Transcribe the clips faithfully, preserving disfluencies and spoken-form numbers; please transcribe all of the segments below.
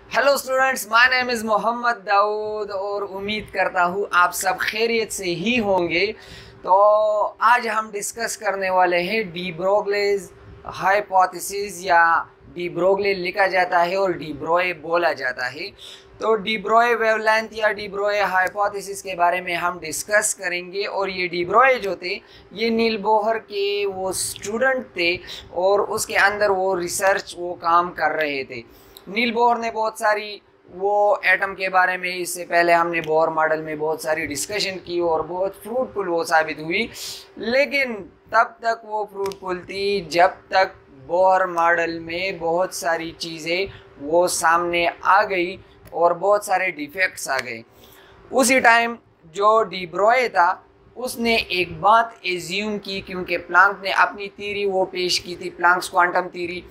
Hello students, my name is Mohammad Daud और उम्मीद करता हूँ आप सब खैरियत से ही होंगे। तो आज हम डिस्कस करने वाले हैं डी ब्रोगलेज हाइपोथेसिस, या डी ब्रोगले लिखा जाता है और डी ब्रोए बोला जाता है। तो डी ब्रोए वेवलेंथ या डी ब्रोए हाइपोथेसिस के बारे में हम डिस्कस करेंगे। और ये डी ब्रोए जो थे ये नील बोहर के वो स्टूडेंट थे और उसके अंदर वो रिसर्च वो काम कर रहे थे। नील बोहर ने बहुत सारी वो एटम के बारे में, इससे पहले हमने बोहर मॉडल में बहुत सारी डिस्कशन की और बहुत फ्रूटफुल वो साबित हुई, लेकिन तब तक वो फ्रूटफुल थी जब तक बोहर मॉडल में बहुत सारी चीज़ें वो सामने आ गई और बहुत सारे डिफेक्ट्स आ गए। उसी टाइम जो डी ब्रोए था उसने एक बात एज्यूम की, क्योंकि प्लांक ने अपनी थ्योरी वो पेश की थी, प्लांक्स क्वांटम थ्योरी,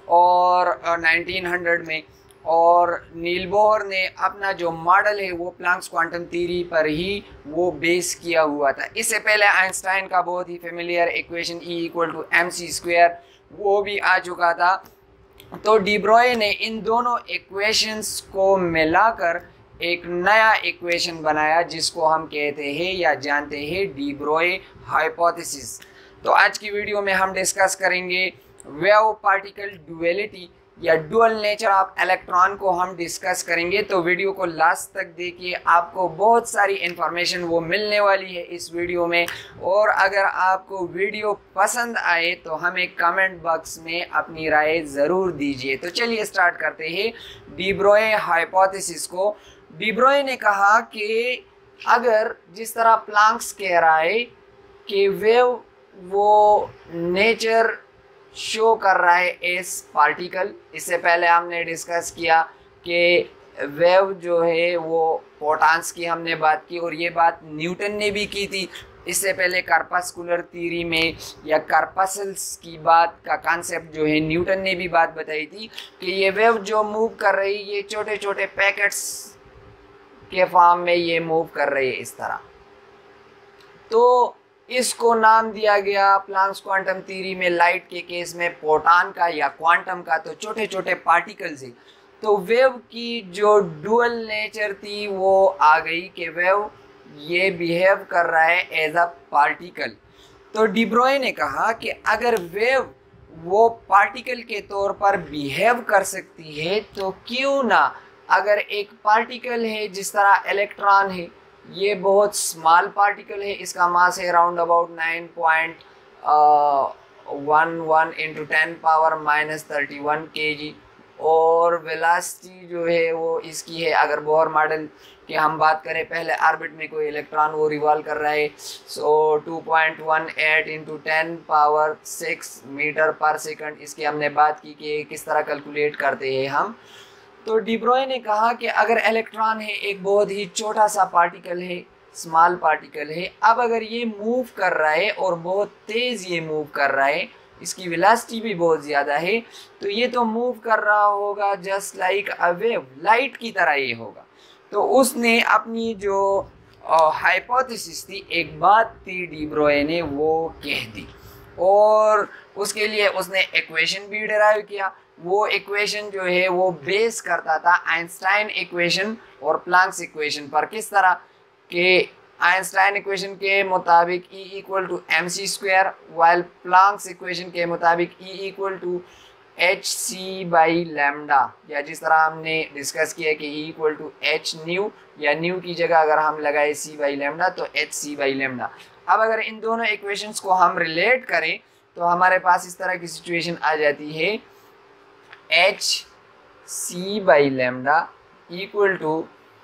और नाइनटीन हंड्रेड में, और नील बोहर ने अपना जो मॉडल है वो प्लांक्स क्वांटम थ्योरी पर ही वो बेस किया हुआ था। इससे पहले आइंस्टाइन का बहुत ही familiar equation E equal to M C square वो भी आ चुका था। तो डी ब्रोए ने इन दोनों इक्वेशंस को मिलाकर एक नया इक्वेशन बनाया जिसको हम कहते हैं या जानते हैं डी ब्रोए हाइपोथेसिस। तो आज की वीडियो में हम डिस्कस करेंगे वेव पार्टिकल डुअलिटी या डुअल नेचर ऑफ इलेक्ट्रॉन को हम डिस्कस करेंगे। तो वीडियो को लास्ट तक देखिए, आपको बहुत सारी इंफॉर्मेशन वो मिलने वाली है इस वीडियो में। और अगर आपको वीडियो पसंद आए तो हमें कमेंट बॉक्स में अपनी राय ज़रूर दीजिए। तो चलिए स्टार्ट करते हैं डी ब्रोए हाइपोथेसिस को। डी ब्रोए ने कहा कि अगर जिस तरह प्लांक्स कह रहा है कि वेव वो नेचर शो कर रहा है एस पार्टिकल, इससे पहले हमने डिस्कस किया कि वेव जो है वो फोटॉन्स की हमने बात की, और ये बात न्यूटन ने भी की थी इससे पहले कार्पस्कुलर थ्योरी में, या कार्पसल्स की बात का कॉन्सेप्ट जो है न्यूटन ने भी बात बताई थी कि ये वेव जो मूव कर रही है ये छोटे छोटे पैकेट्स के फॉर्म में ये मूव कर रही है इस तरह। तो इसको नाम दिया गया प्लांक्स क्वांटम थ्योरी में लाइट के केस में फोटॉन का या क्वांटम का, तो छोटे छोटे पार्टिकल्स है। तो वेव की जो डुअल नेचर थी वो आ गई कि वेव ये बिहेव कर रहा है एज अ पार्टिकल। तो डी ब्रोए ने कहा कि अगर वेव वो पार्टिकल के तौर पर बिहेव कर सकती है तो क्यों ना, अगर एक पार्टिकल है जिस तरह इलेक्ट्रॉन है, ये बहुत स्मॉल पार्टिकल है, इसका मास है around about nine point one one into ten power minus thirty one K G, और वेलोसिटी जो है वो इसकी है, अगर बोहर मॉडल की हम बात करें, पहले ऑर्बिट में कोई इलेक्ट्रॉन वो रिवॉल्व कर रहा है, so two point one eight into ten power six metre per second, इसकी हमने बात की कि किस तरह कैलकुलेट करते हैं हम। तो डी ब्रोए ने कहा कि अगर इलेक्ट्रॉन है एक बहुत ही छोटा सा पार्टिकल है, स्मॉल पार्टिकल है, अब अगर ये मूव कर रहा है और बहुत तेज़ ये मूव कर रहा है, इसकी वेलोसिटी भी बहुत ज़्यादा है, तो ये तो मूव कर रहा होगा just like a wave, light की तरह ये होगा। तो उसने अपनी जो हाइपोथेसिस थी, एक बात थी डी ब्रोए ने वो कह दी, और उसके लिए उसने इक्वेशन भी डिराइव किया। वो इक्वेशन जो है वो बेस करता था आइंस्टाइन इक्वेशन और प्लांक्स इक्वेशन पर। किस तरह के आइंस्टाइन इक्वेशन के मुताबिक E equal to M C square, while Planck's equation के मुताबिक E equal to H C by lambda, या जिस तरह हमने डिस्कस किया कि E equal to H nu, या न्यू की जगह अगर हम लगाए सी बाई लैम्डा तो एच सी बाई लैम्डा। अब अगर इन दोनों इक्वेशंस को हम रिलेट करें तो हमारे पास इस तरह की सिचुएशन आ जाती है, H C by lambda equal to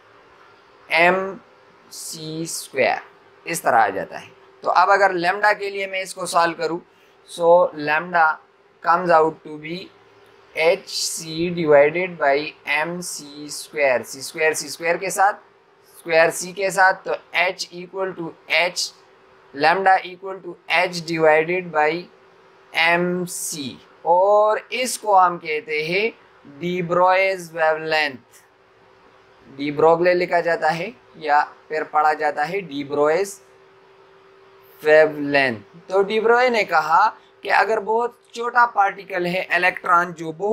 M C square, इस तरह आ जाता है। तो अब अगर लैम्डा के लिए मैं इसको सॉल्व करूं, so lambda comes out to be H C divided by M C square, C square C square के साथ, स्क्वायर सी के साथ, तो H equal to H, lambda equal to H divided by M C, और इसको हम कहते हैं de Broglie's wavelength. De Broglie लिखा जाता है या फिर पढ़ा जाता है डी ब्रोएज वेवलेंथ। तो डी ब्रोए ने कहा कि अगर बहुत छोटा पार्टिकल है इलेक्ट्रॉन जो बहुत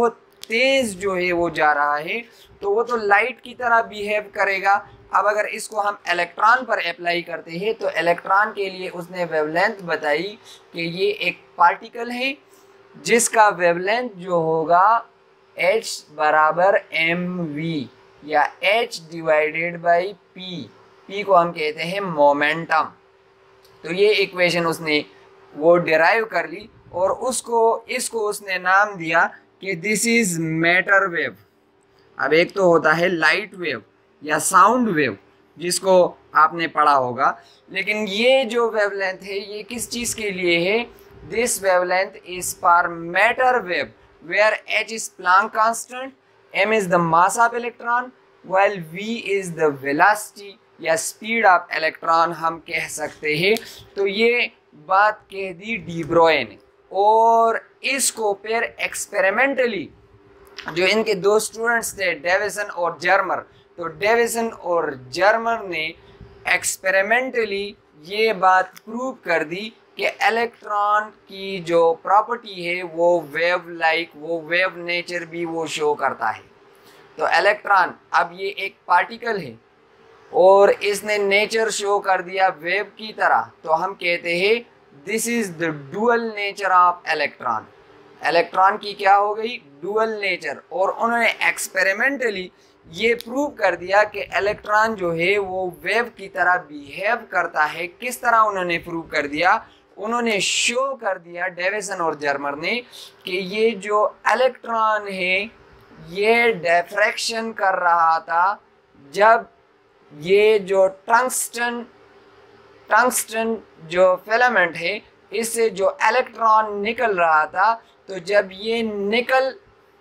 तेज जो है वो जा रहा है तो वो तो लाइट की तरह बिहेव करेगा। अब अगर इसको हम इलेक्ट्रॉन पर अप्लाई करते हैं तो इलेक्ट्रॉन के लिए उसने वेवलेंथ बताई कि ये एक पार्टिकल है जिसका वेवलेंथ जो होगा h बराबर एम वी या h divided by p। p को हम कहते हैं मोमेंटम। तो ये इक्वेशन उसने वो डिराइव कर ली और उसको इसको उसने नाम दिया कि दिस इज मैटर वेव। अब एक तो होता है लाइट वेव या साउंड वेव जिसको आपने पढ़ा होगा, लेकिन ये जो वेवलेंथ है ये किस चीज़ के लिए है? This wavelength is for matter wave where h is Planck constant, m is the mass of electron, while v is the velocity या स्पीड ऑफ इलेक्ट्रॉन हम कह सकते हैं। तो ये बात कह दी डी ब्रोए ने और इसको फिर एक्सपेरिमेंटली जो इनके दो स्टूडेंट्स थे डेविसन और जर्मर, तो डेविसन और जर्मर ने एक्सपेरिमेंटली ये बात प्रूव कर दी कि इलेक्ट्रॉन की जो प्रॉपर्टी है वो वेव लाइक वो वेव नेचर भी वो शो करता है। तो इलेक्ट्रॉन अब ये एक पार्टिकल है और इसने नेचर शो कर दिया वेव की तरह, तो हम कहते हैं this is the dual nature of electron. Electron की क्या हो गई? Dual nature. और उन्होंने एक्सपेरिमेंटली ये प्रूव कर दिया कि इलेक्ट्रॉन जो है वो वेव की तरह बिहेव करता है। किस तरह उन्होंने प्रूव कर दिया? उन्होंने शो कर दिया डेविसन और जर्मर ने कि ये जो इलेक्ट्रॉन है ये डिफ्रैक्शन कर रहा था जब ये जो टंगस्टन टंगस्टन जो फिलामेंट है इससे जो इलेक्ट्रॉन निकल रहा था, तो जब ये निकल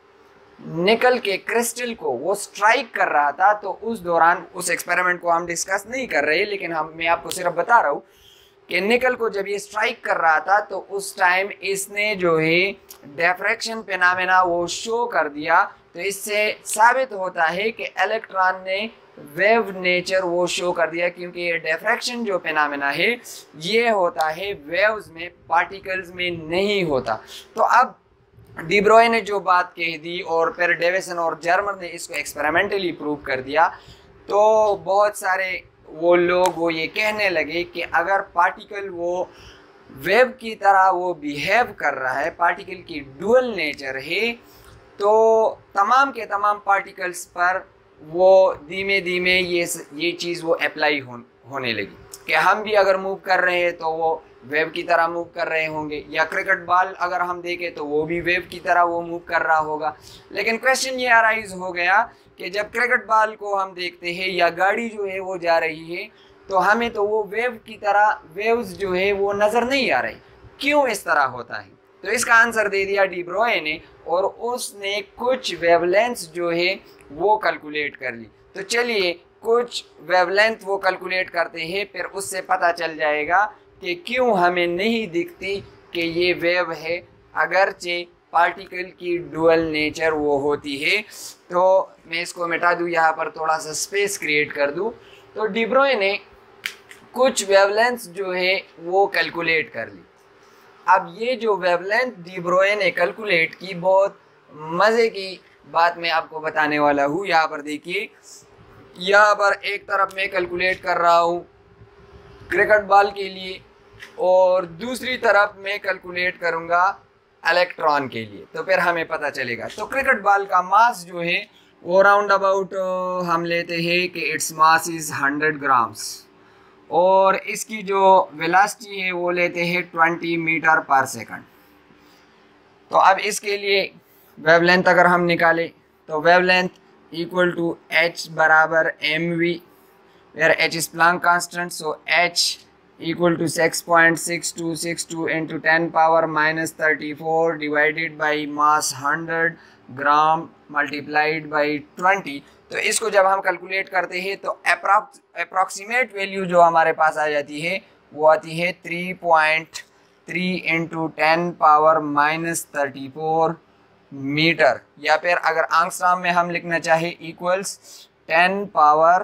निकल के क्रिस्टल को वो स्ट्राइक कर रहा था, तो उस दौरान उस एक्सपेरिमेंट को हम डिस्कस नहीं कर रहे, लेकिन हम मैं आपको सिर्फ बता रहा हूँ कि निकल को जब ये स्ट्राइक कर रहा था तो उस टाइम इसने जो है डिफ्रैक्शन फिनोमेना वो शो कर दिया। तो इससे साबित होता है कि इलेक्ट्रॉन ने वेव नेचर वो शो कर दिया, क्योंकि ये डिफ्रैक्शन जो फिनोमेना है ये होता है वेव्स में, पार्टिकल्स में नहीं होता। तो अब डी ब्रोए ने जो बात कह दी और फिर डेविसन और जर्मर ने इसको एक्सपेरिमेंटली प्रूव कर दिया, तो बहुत सारे वो लोग वो ये कहने लगे कि अगर पार्टिकल वो वेव की तरह वो बिहेव कर रहा है, पार्टिकल की डुअल नेचर है, तो तमाम के तमाम पार्टिकल्स पर वो धीमे धीमे ये ये चीज़ वो अप्लाई हो, होने लगी कि हम भी अगर मूव कर रहे हैं तो वो वेव की तरह मूव कर रहे होंगे, या क्रिकेट बॉल अगर हम देखें तो वो भी वेव की तरह वो मूव कर रहा होगा। लेकिन क्वेश्चन ये अराइज हो गया कि जब क्रिकेट बॉल को हम देखते हैं या गाड़ी जो है वो जा रही है, तो हमें तो वो वेव की तरह वेव्स जो है वो नज़र नहीं आ रही। क्यों इस तरह होता है? तो इसका आंसर दे दिया डी ब्रोए ने और उसने कुछ वेवलेंथ्स जो है वो कैलकुलेट कर ली। तो चलिए कुछ वेवलेंथ वो कैलकुलेट करते हैं, फिर उससे पता चल जाएगा कि क्यों हमें नहीं दिखती कि ये वेव है, अगरचे पार्टिकल की डुअल नेचर वो होती है। तो मैं इसको मिटा दूँ, यहाँ पर थोड़ा सा स्पेस क्रिएट कर दूँ। तो डी ब्रोए ने कुछ वेवलेंथ्स जो है वो कैलकुलेट कर ली। अब ये जो वेवलेंथ डी ब्रोए ने कैलकुलेट की, बहुत मज़े की बात मैं आपको बताने वाला हूँ। यहाँ पर देखिए, यहाँ पर एक तरफ मैं कैलकुलेट कर रहा हूँ क्रिकेट बॉल के लिए और दूसरी तरफ मैं कैलकुलेट करूँगा इलेक्ट्रॉन के लिए, तो फिर हमें पता चलेगा। तो क्रिकेट बॉल का मास जो है वो राउंड अबाउट हम लेते हैं कि its mass is hundred grams और इसकी जो वेलोसिटी है वो लेते हैं ट्वेंटी मीटर पर सेकंड। तो अब इसके लिए वेवलेंथ अगर हम निकालें तो वेवलेंथ इक्वल टू h बराबर M V, where h is Planck constant, so h equal to six point six two six two into ten power minus thirty four divided by mass hundred gram multiplied by twenty. तो इसको जब हम calculate करते हैं तो approx approximate value जो हमारे पास आ जाती है वो आती है three point three into ten power minus thirty four metre, या फिर अगर आंगस्ट्रॉम में हम लिखना चाहे equals ten power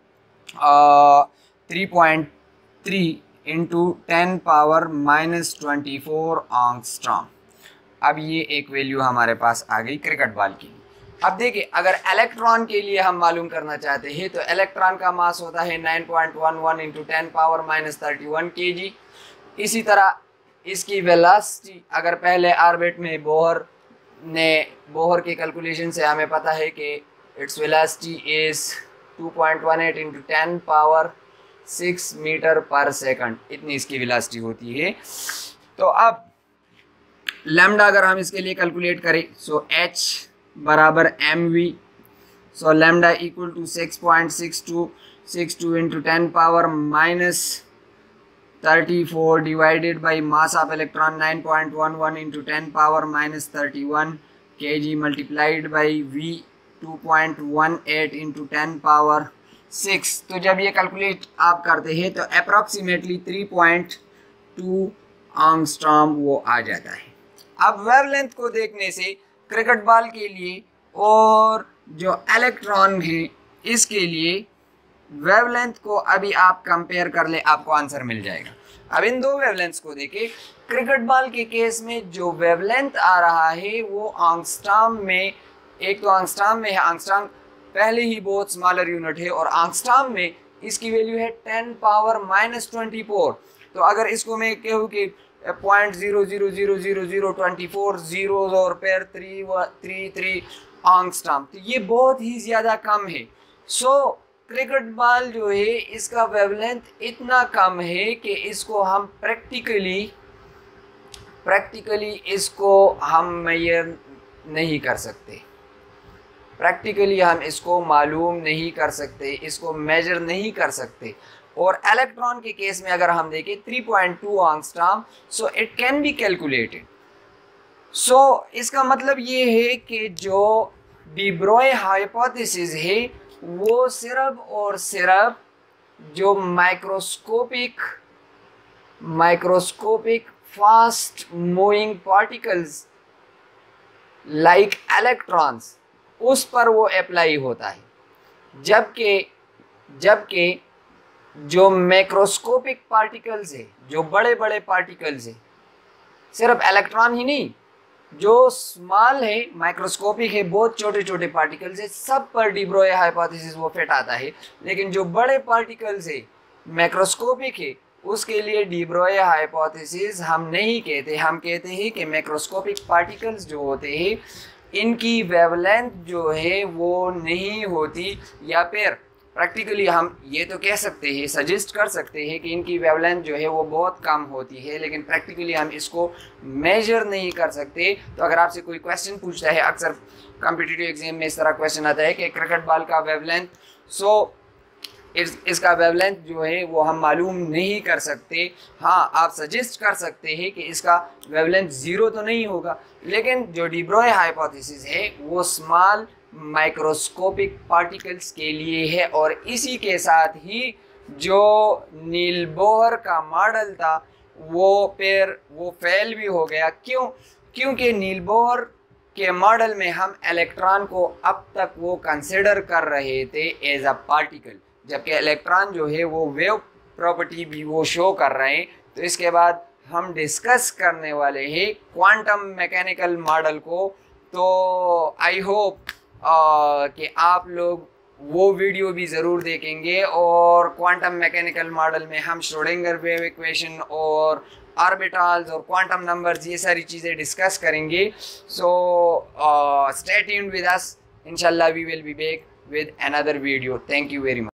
three point three into ten power minus twenty four angstrom. अब ये एक वैल्यू हमारे पास आ गई क्रिकेट बॉल की। अब देखिए, अगर इलेक्ट्रॉन के लिए हम मालूम करना चाहते हैं तो इलेक्ट्रॉन का मास होता है nine point one one into ten power minus thirty one K G. इसी तरह इसकी वेलोसिटी, अगर पहले ऑर्बिट में बोहर ने बोहर के कैलकुलेशन से हमें पता है कि its velocity is two point one eight into ten power six metre per second, इतनी इसकी वेलोसिटी होती है। तो अब लैम्डा अगर हम इसके लिए कैलकुलेट करें, सो एच बराबर M V, so lambda equal to six point six two six two into ten power minus thirty four divided by mass of electron nine point one one into ten power minus thirty one K G multiplied by V two point one eight into ten power six. तो जब ये calculate आप करते हैं तो approximately three point two angstrom वो आ जाता है। अब वेवलेंथ को देखने से क्रिकेट बॉल के लिए और जो इलेक्ट्रॉन है इसके लिए वेवलेंथ को अभी आप कंपेयर कर ले, आपको आंसर मिल जाएगा। अब इन दो वेवलेंथ्स को देखें। क्रिकेट बॉल के केस में जो वेवलेंथ आ रहा है वो एंगस्ट्रॉम में, एक तो एंगस्ट्रॉम में है, एंगस्ट्रॉम पहले ही बहुत स्मॉलर यूनिट है, और एंगस्ट्रॉम में इसकी वैल्यू है ten power minus twenty four. तो अगर इसको मैं कहूँ कि point zero zero zero zero zero twenty four zero और pair three three three angstrom, तो ये बहुत ही ज़्यादा कम है। सो क्रिकेट बॉल जो है इसका वेवलेंथ इतना कम है कि इसको हम प्रैक्टिकली प्रैक्टिकली इसको हम मेजर नहीं कर सकते, प्रैक्टिकली हम इसको मालूम नहीं कर सकते, इसको मेजर नहीं कर सकते। और इलेक्ट्रॉन के केस में अगर हम देखें three point two angstrom, so it can be calculated. So इसका मतलब ये है कि जो डी ब्रोई हाइपोथेसिस है वो सिर्फ और सिर्फ जो microscopic microscopic fast moving particles like electrons उस पर वो अप्लाई होता है, जबकि जबकि जो मैक्रोस्कोपिक पार्टिकल्स है, जो बड़े बड़े पार्टिकल्स है, सिर्फ इलेक्ट्रॉन ही नहीं, जो स्मॉल है माइक्रोस्कोपिक है, बहुत छोटे छोटे पार्टिकल्स है, सब पर डी ब्रोई हाइपोथेसिस वो फिट आता है। लेकिन जो बड़े पार्टिकल्स है मैक्रोस्कोपिक है उसके लिए डी ब्रोई हाइपोथेसिस हम नहीं कहते, हम कहते हैं कि मैक्रोस्कोपिक पार्टिकल्स जो होते हैं इनकी वेवलेंथ जो है वो नहीं होती, या फिर प्रैक्टिकली हम ये तो कह सकते हैं, सजेस्ट कर सकते हैं कि इनकी वेवलेंथ जो है वो बहुत कम होती है, लेकिन प्रैक्टिकली हम इसको मेजर नहीं कर सकते। तो अगर आपसे कोई क्वेश्चन पूछता है, अक्सर कॉम्पिटिटिव एग्जाम में इस तरह क्वेश्चन आता है कि क्रिकेट बॉल का वेवलेंथ, सो इस, इसका वेवलेंथ जो है वो हम मालूम नहीं कर सकते। हाँ, आप सजेस्ट कर सकते हैं कि इसका वेवलेंथ ज़ीरो तो नहीं होगा, लेकिन जो डी ब्रोई हाइपोथेसिस है वो स्मॉल माइक्रोस्कोपिक पार्टिकल्स के लिए है। और इसी के साथ ही जो नील बोहर का मॉडल था वो फिर वो फेल भी हो गया। क्यों? क्योंकि नील बोहर के मॉडल में हम इलेक्ट्रॉन को अब तक वो कंसिडर कर रहे थे एज अ पार्टिकल, जबकि इलेक्ट्रॉन जो है वो वेव प्रॉपर्टी भी वो शो कर रहे हैं। तो इसके बाद हम डिस्कस करने वाले हैं क्वांटम मैकेनिकल मॉडल को। तो आई होप कि आप लोग वो वीडियो भी ज़रूर देखेंगे, और क्वांटम मैकेनिकल मॉडल में हम श्रोडिंगर वेव इक्वेशन और ऑर्बिटल्स और क्वांटम नंबर्स ये सारी चीज़ें डिस्कस करेंगे। So stay tuned with us, इंशाल्लाह we will be back with another video. Thank you very much.